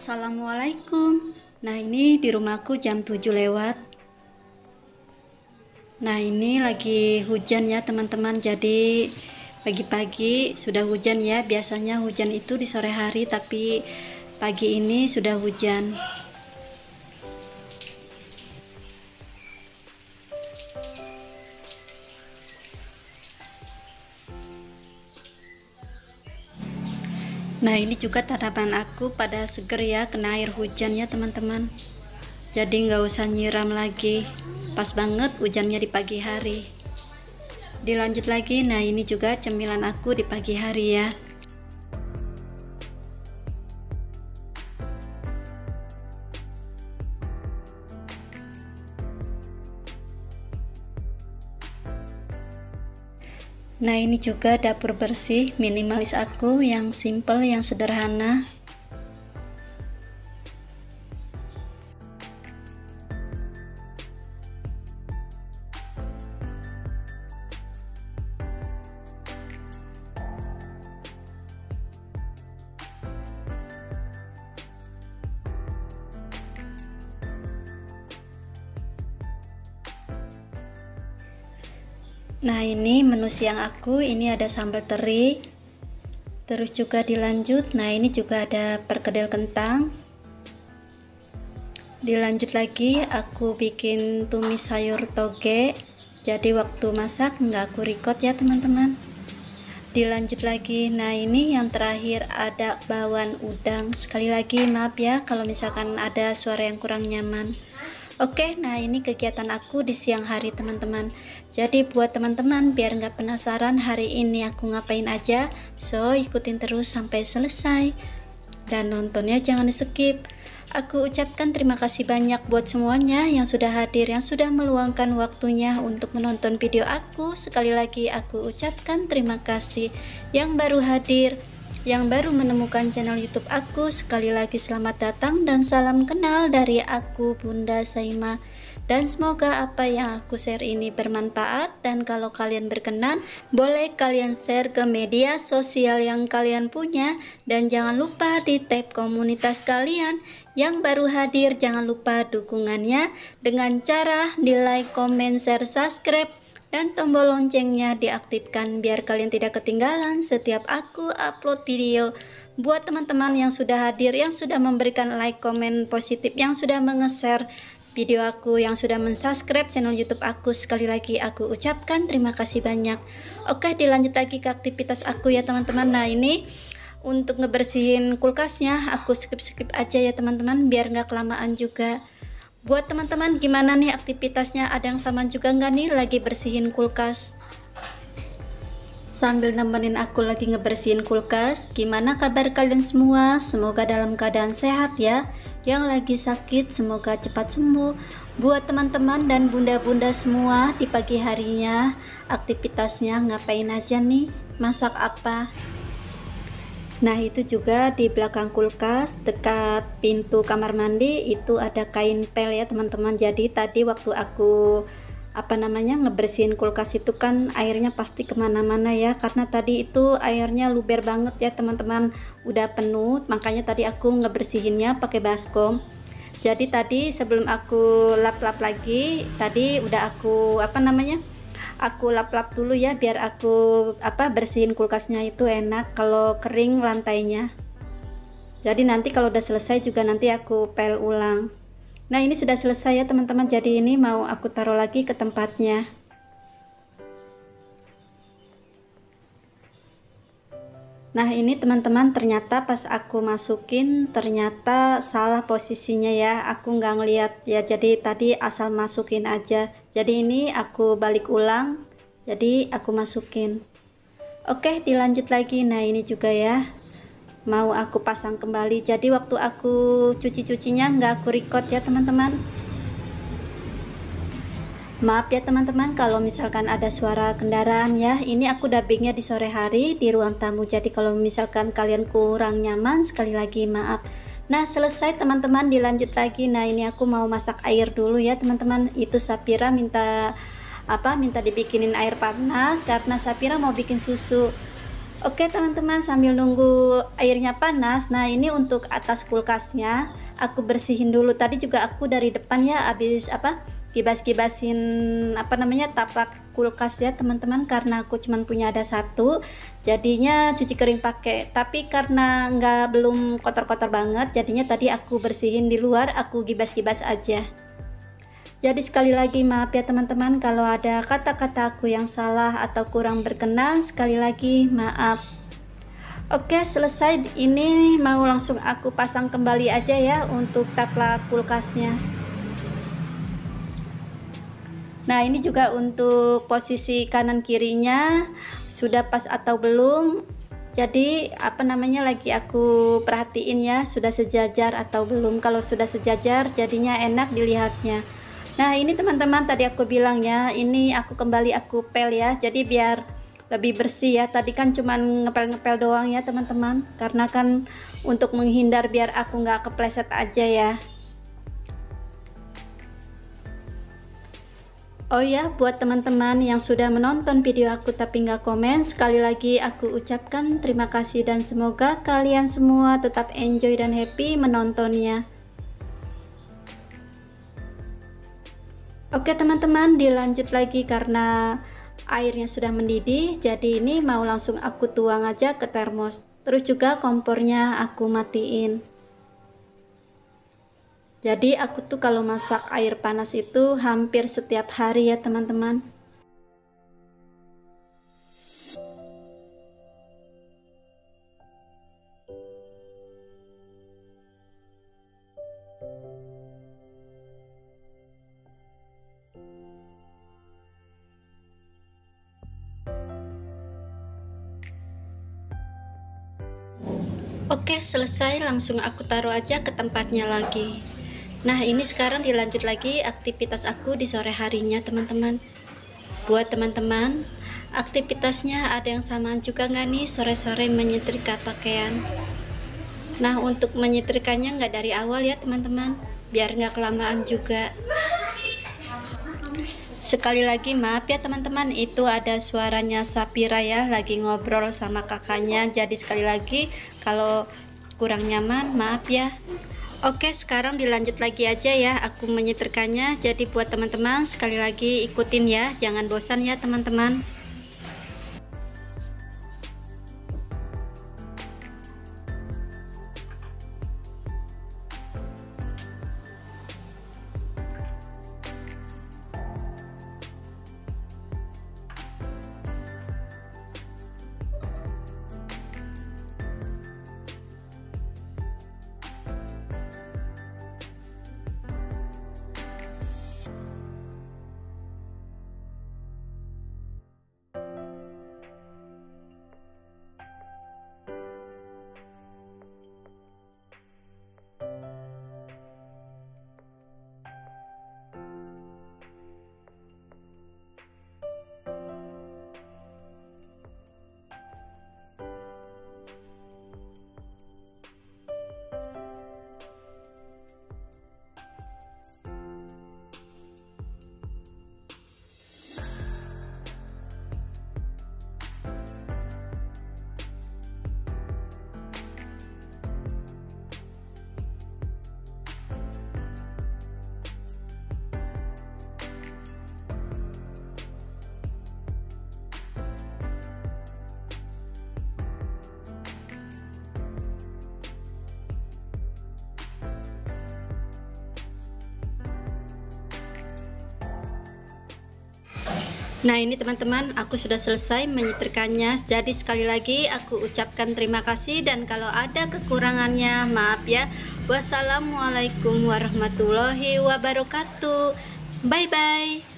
Assalamualaikum. Nah, ini di rumahku jam 7 lewat. Nah, ini lagi hujan ya teman-teman. Jadi pagi-pagi sudah hujan ya. Biasanya hujan itu di sore hari, tapi pagi ini sudah hujan. Nah, ini juga tanaman aku pada seger ya, kena air hujan ya teman-teman. Jadi nggak usah nyiram lagi. Pas banget hujannya di pagi hari. Dilanjut lagi. Nah, ini juga cemilan aku di pagi hari ya. Nah, ini juga dapur bersih minimalis aku, yang simple, yang sederhana. Nah, ini menu siang aku. Ini ada sambal teri, terus juga dilanjut. Nah, ini juga ada perkedel kentang. Dilanjut lagi aku bikin tumis sayur toge. Jadi waktu masak nggak aku record ya teman-teman. Dilanjut lagi. Nah, ini yang terakhir ada bakwan udang. Sekali lagi maaf ya kalau misalkan ada suara yang kurang nyaman. Oke, nah ini kegiatan aku di siang hari teman-teman. Jadi buat teman-teman biar nggak penasaran hari ini aku ngapain aja, so ikutin terus sampai selesai. Dan nontonnya jangan di skip. Aku ucapkan terima kasih banyak buat semuanya yang sudah hadir, yang sudah meluangkan waktunya untuk menonton video aku. Sekali lagi aku ucapkan terima kasih. Yang baru hadir, yang baru menemukan channel YouTube aku, sekali lagi selamat datang dan salam kenal dari aku, Bunda Saima. Dan semoga apa yang aku share ini bermanfaat, dan kalau kalian berkenan boleh kalian share ke media sosial yang kalian punya, dan jangan lupa di tab komunitas kalian. Yang baru hadir jangan lupa dukungannya dengan cara di like, comment, share, subscribe, dan tombol loncengnya diaktifkan biar kalian tidak ketinggalan setiap aku upload video. Buat teman-teman yang sudah hadir, yang sudah memberikan like, komen positif, yang sudah menge-share video aku, yang sudah mensubscribe channel YouTube aku, sekali lagi aku ucapkan terima kasih banyak. Oke, dilanjut lagi ke aktivitas aku ya teman-teman. Nah, ini untuk ngebersihin kulkasnya aku skip aja ya teman-teman biar nggak kelamaan juga. Buat teman-teman gimana nih aktivitasnya, ada yang sama juga nggak nih lagi bersihin kulkas? Sambil nemenin aku lagi ngebersihin kulkas, gimana kabar kalian semua? Semoga dalam keadaan sehat ya. Yang lagi sakit semoga cepat sembuh. Buat teman-teman dan bunda-bunda semua di pagi harinya, aktivitasnya ngapain aja nih? Masak apa? Nah, itu juga di belakang kulkas dekat pintu kamar mandi itu ada kain pel ya teman-teman. Jadi tadi waktu aku ngebersihin kulkas itu kan airnya pasti kemana-mana ya, karena tadi itu airnya luber banget ya teman-teman, udah penuh. Makanya tadi aku ngebersihinnya pakai baskom. Jadi tadi sebelum aku lap-lap lagi, tadi udah aku aku lap-lap dulu ya biar aku bersihin kulkasnya itu enak kalau kering lantainya. Jadi nanti kalau udah selesai juga nanti aku pel ulang. Nah, ini sudah selesai ya teman-teman. Jadi ini mau aku taruh lagi ke tempatnya. Nah, ini teman-teman ternyata pas aku masukin ternyata salah posisinya ya, aku nggak ngeliat ya, jadi tadi asal masukin aja. Jadi ini aku balik ulang, jadi aku masukin. Oke, dilanjut lagi. Nah, ini juga ya mau aku pasang kembali. Jadi waktu aku cuci-cucinya nggak aku record ya teman-teman. Maaf ya teman-teman kalau misalkan ada suara kendaraan ya. Ini aku dubbingnya di sore hari di ruang tamu. Jadi kalau misalkan kalian kurang nyaman, sekali lagi maaf. Nah, selesai teman-teman, dilanjut lagi. Nah, ini aku mau masak air dulu ya teman-teman. Itu Sapira minta dibikinin air panas karena Sapira mau bikin susu. Oke teman-teman, sambil nunggu airnya panas, nah ini untuk atas kulkasnya aku bersihin dulu. Tadi juga aku dari depan ya habis kibas-kibasin taplak kulkas ya teman-teman, karena aku cuman punya ada satu, jadinya cuci kering pakai. Tapi karena belum kotor-kotor banget, jadinya tadi aku bersihin di luar, aku gibas-gibas aja. Jadi sekali lagi maaf ya teman-teman kalau ada kata-kata aku yang salah atau kurang berkenan, sekali lagi maaf. Oke, selesai. Ini mau langsung aku pasang kembali aja ya untuk taplak kulkasnya. Nah ini juga untuk posisi kanan kirinya sudah pas atau belum, jadi lagi aku perhatiin ya sudah sejajar atau belum. Kalau sudah sejajar jadinya enak dilihatnya. Nah ini teman-teman, tadi aku bilang ya, ini aku pel ya, jadi biar lebih bersih ya. Tadi kan cuman ngepel-ngepel doang ya teman-teman, karena kan untuk menghindar biar aku nggak kepleset aja ya. Oh ya, buat teman-teman yang sudah menonton video aku tapi nggak komen, sekali lagi aku ucapkan terima kasih dan semoga kalian semua tetap enjoy dan happy menontonnya. Oke teman-teman, dilanjut lagi karena airnya sudah mendidih, jadi ini mau langsung aku tuang aja ke termos. Terus juga kompornya aku matiin. Jadi aku tuh kalau masak air panas itu hampir setiap hari ya teman-teman. Oke, selesai, langsung aku taruh aja ke tempatnya lagi. Nah ini sekarang dilanjut lagi aktivitas aku di sore harinya teman-teman. Buat teman-teman, aktivitasnya ada yang samaan juga nggak nih sore-sore menyetrika pakaian? Nah untuk menyetrikanya nggak dari awal ya teman-teman, biar nggak kelamaan juga. Sekali lagi maaf ya teman-teman, itu ada suaranya Sapira ya, lagi ngobrol sama kakaknya. Jadi sekali lagi kalau kurang nyaman maaf ya. Oke, sekarang dilanjut lagi aja ya aku menyetrikanya. Jadi buat teman-teman sekali lagi ikutin ya, jangan bosan ya teman-teman. Nah ini teman-teman, aku sudah selesai menyetrikanya. Jadi sekali lagi aku ucapkan terima kasih, dan kalau ada kekurangannya maaf ya. Wassalamualaikum warahmatullahi wabarakatuh. Bye bye.